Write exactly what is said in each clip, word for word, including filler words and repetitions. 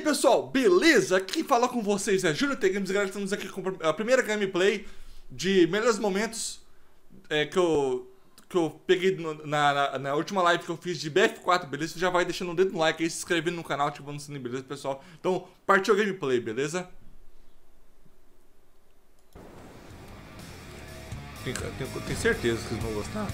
pessoal, beleza? Quem fala com vocês é Júnior T Games, galera. Estamos aqui com a primeira gameplay de melhores momentos é, que, eu, que eu peguei no, na, na, na última live que eu fiz de B F quatro, beleza? Você já vai deixando um dedo no like aí, se inscrevendo no canal, ativando o sininho, beleza, pessoal? Então, partiu a gameplay, beleza? Tenho, tenho, tenho certeza que vocês vão gostar.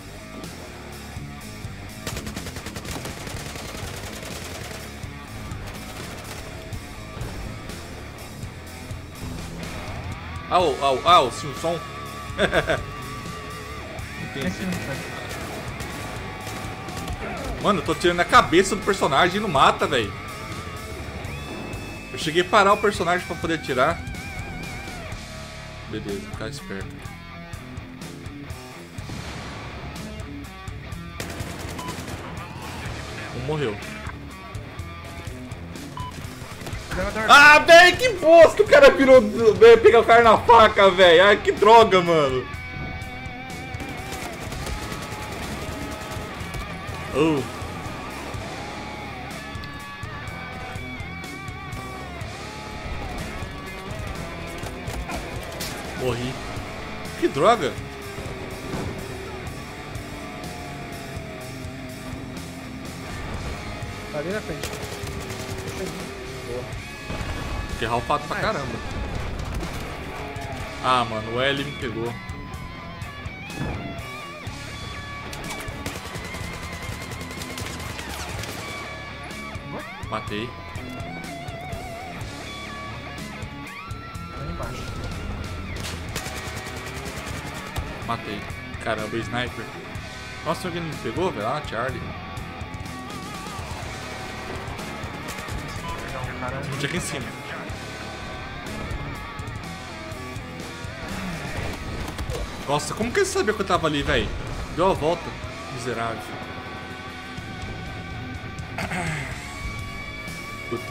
Ah, o, ah, o, ah, o Simpson. Entendi. Mano, eu tô tirando a cabeça do personagem e não mata, velho. Eu cheguei a parar o personagem pra poder atirar. Beleza, ficar esperto. Um morreu. Ah, velho, que bosta! O cara virou veio pegar o cara na faca, velho. Ai, que droga, mano. Oh. Morri. Que droga. Tá ali na frente. Fiquei ralpado pra caramba. Ah, mano, o L me pegou. Matei. Lá embaixo. Matei. Caramba, sniper. Nossa, alguém me pegou, velho? Ah, Charlie. Tinha aqui em cima. Nossa, como que ele sabia que eu tava ali, velho? Deu a volta, miserável. Puta.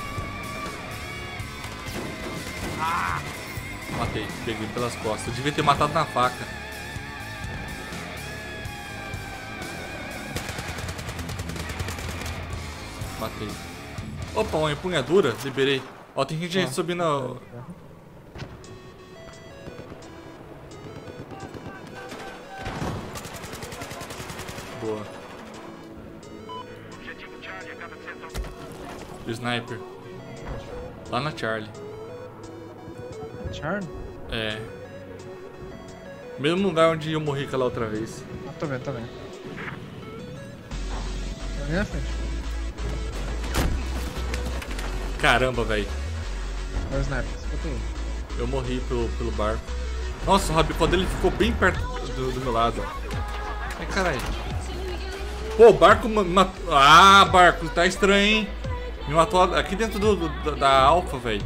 Matei, peguei pelas costas. Eu devia ter matado na faca. Matei. Opa, uma empunhadura, liberei. Ó, tem gente ah, subindo. A... Boa. O sniper. Lá na Charlie. Charlie? É. Mesmo lugar onde eu morri aquela outra vez. Ah, tô vendo, tô vendo. Tá ali na frente. Caramba, velho. É o sniper, escutei. Eu morri pelo, pelo barco. Nossa, o rabicó dele ficou bem perto do, do meu lado. Ai, caralho. Pô, o barco matou. Ah, barco, tá estranho, hein? Me matou aqui dentro do, do, da Alpha, velho.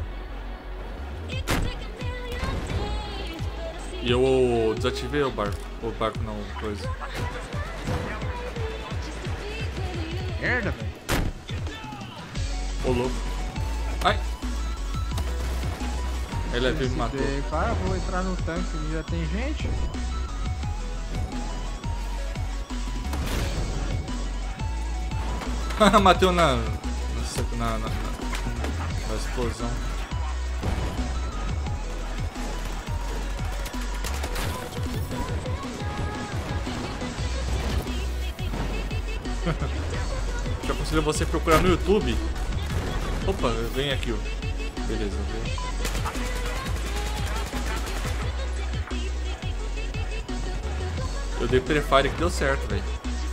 E eu desativei o barco. O barco não, coisa. Merda, velho. Ô, louco. Ai. Ele veio me matou. Cara, vou entrar no tanque, já tem gente. Mateu na na, na, na na explosão. Já aconselho você procurar no YouTube. Opa, vem aqui, ó. Beleza, vem. Eu dei prefire que deu certo, velho.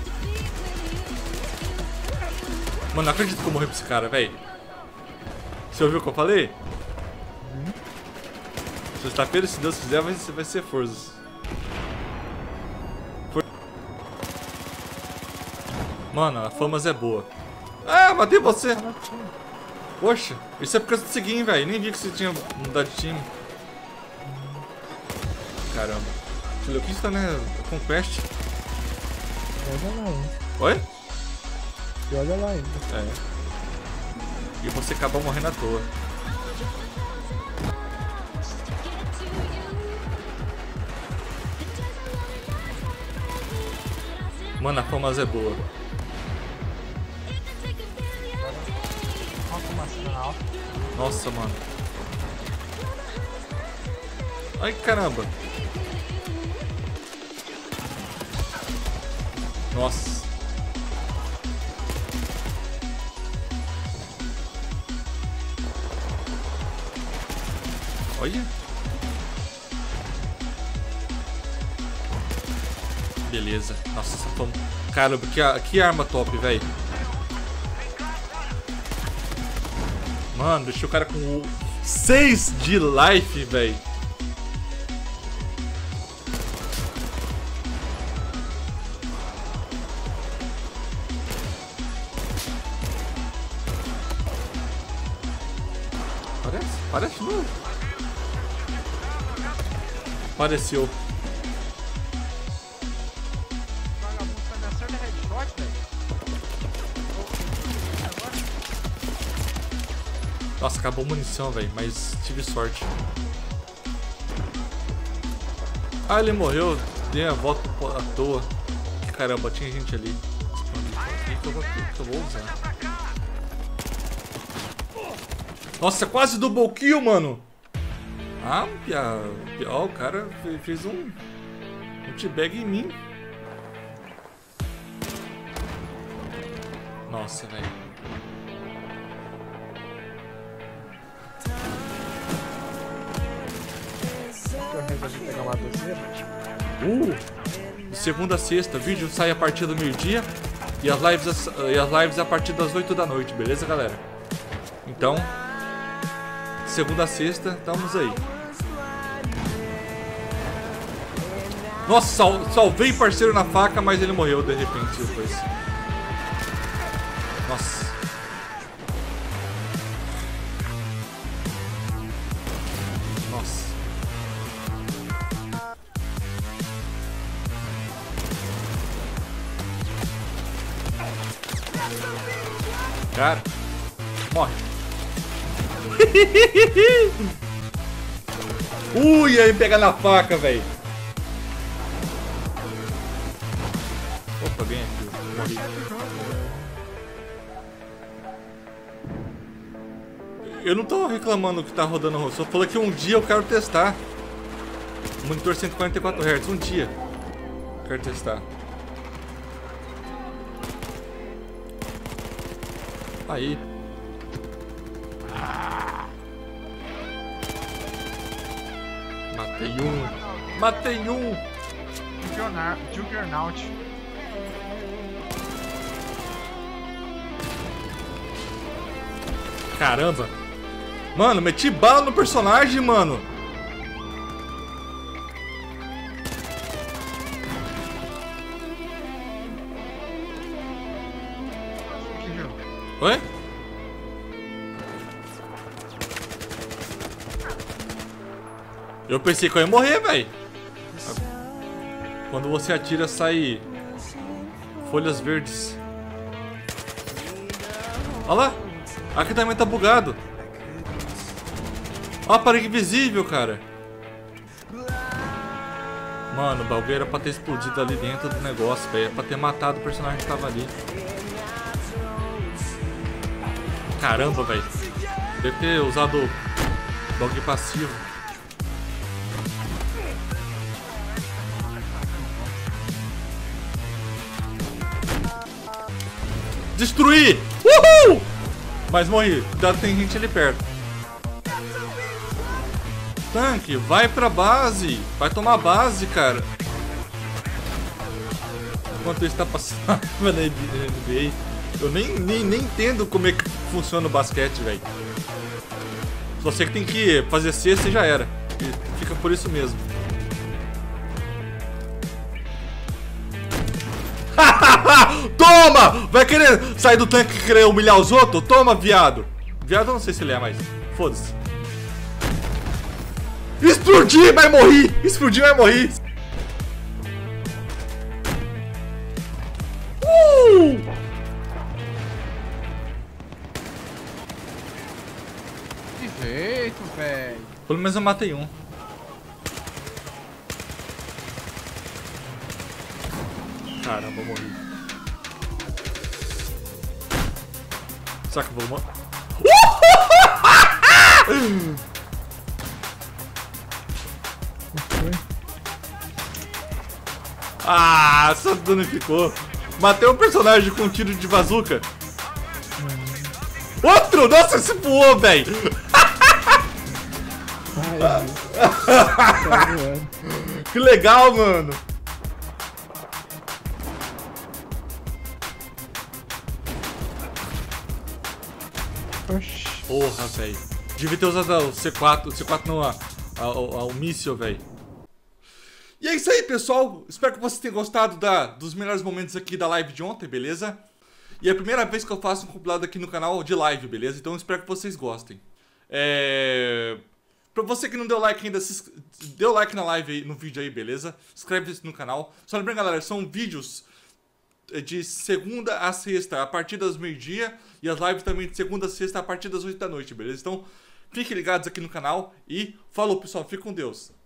Mano, não acredito que eu morri pra esse cara, velho. Você ouviu o que eu falei? Uhum. Sexta-feira, se Deus quiser, vai, vai ser forças. For... Mano, a Famas é boa. Ah, matei você! Poxa, isso é por causa do seguinte, velho. Nem vi que você tinha mudado de time. Caramba. O que está, né? Com Quest. Olha lá, hein? Oi? E olha lá ainda. É. E você acabou morrendo à toa. Mano, a Famas é boa. Olha a fumaça. Não. Nossa, mano. Ai, caramba. Nossa. Olha. Beleza. Nossa, fomos. Caramba, que, que arma top, velho. Mano, deixou o cara com seis de life, velho. Parece? Parece novo. Apareceu. Nossa, acabou a munição, velho, mas tive sorte. Ah, ele morreu. Dei a volta à toa. Caramba, tinha gente ali. O que eu vou, que eu vou usar? Nossa, quase double kill, mano. Ah, pia... Ó, o cara fez um... Um t-bag em mim. Nossa, velho. Eu resolvi pegar uma terceira. Uh! De segunda a sexta, o vídeo sai a partir do meio-dia e as lives e as lives a partir das oito da noite, beleza, galera? Então, segunda a sexta, estamos aí. Nossa, sal, salvei parceiro na faca, mas ele morreu de repente depois. Nossa. Nossa. Cara, morre. Ui, aí pega na faca, velho. Opa, vem aqui, morri. Eu não tô reclamando que tá rodando, só falei que um dia eu quero testar. Monitor cento e quarenta e quatro hertz, um dia. Quero testar. Aí. Matei um. Matei um. Juggernaut. Caramba. Mano, meti bala no personagem, mano. Oi? Eu pensei que eu ia morrer, velho. Quando você atira, sai folhas verdes. Olha lá. Aqui também tá bugado. Ó, a parede invisível, cara. Mano, o bagulho era pra ter explodido ali dentro do negócio, velho. Era pra ter matado o personagem que tava ali. Caramba, velho. Deve ter usado o bagulho passivo. Destruir! Uhul! Mas morri. Cuidado, tem gente ali perto. Tanque, vai pra base. Vai tomar base, cara. Enquanto isso tá passando na N B A. Eu nem, nem, nem entendo como é que funciona o basquete, velho. Só sei que tem que fazer cesta e já era. E fica por isso mesmo. Toma! Vai querer sair do tanque e querer humilhar os outros? Toma, viado. Viado eu não sei se ele é, mas foda-se. Explodir, vai morrer! Explodir, vai morrer! Uh! Que jeito, velho. Pelo menos eu matei um. Caramba, eu morri. Será que eu vou morrer? Ah, só danificou. Matei um personagem com um tiro de bazuca. Outro! Nossa, se voou, velho! Que legal, mano! Oxi. Porra, velho. Devia ter usado o C quatro, o C quatro não, a, a, a, o míssil, velho. E é isso aí, pessoal. Espero que vocês tenham gostado da, dos melhores momentos aqui da live de ontem, beleza? E é a primeira vez que eu faço um compilado aqui no canal de live, beleza? Então eu espero que vocês gostem. É... Pra você que não deu like ainda, se... deu like na live aí, no vídeo aí, beleza? Inscreve-se no canal. Só lembrando, galera, são vídeos de segunda a sexta, a partir das meio-dia. E as lives também de segunda a sexta, a partir das oito da noite, beleza? Então, fiquem ligados aqui no canal. E falou, pessoal. Fique com Deus.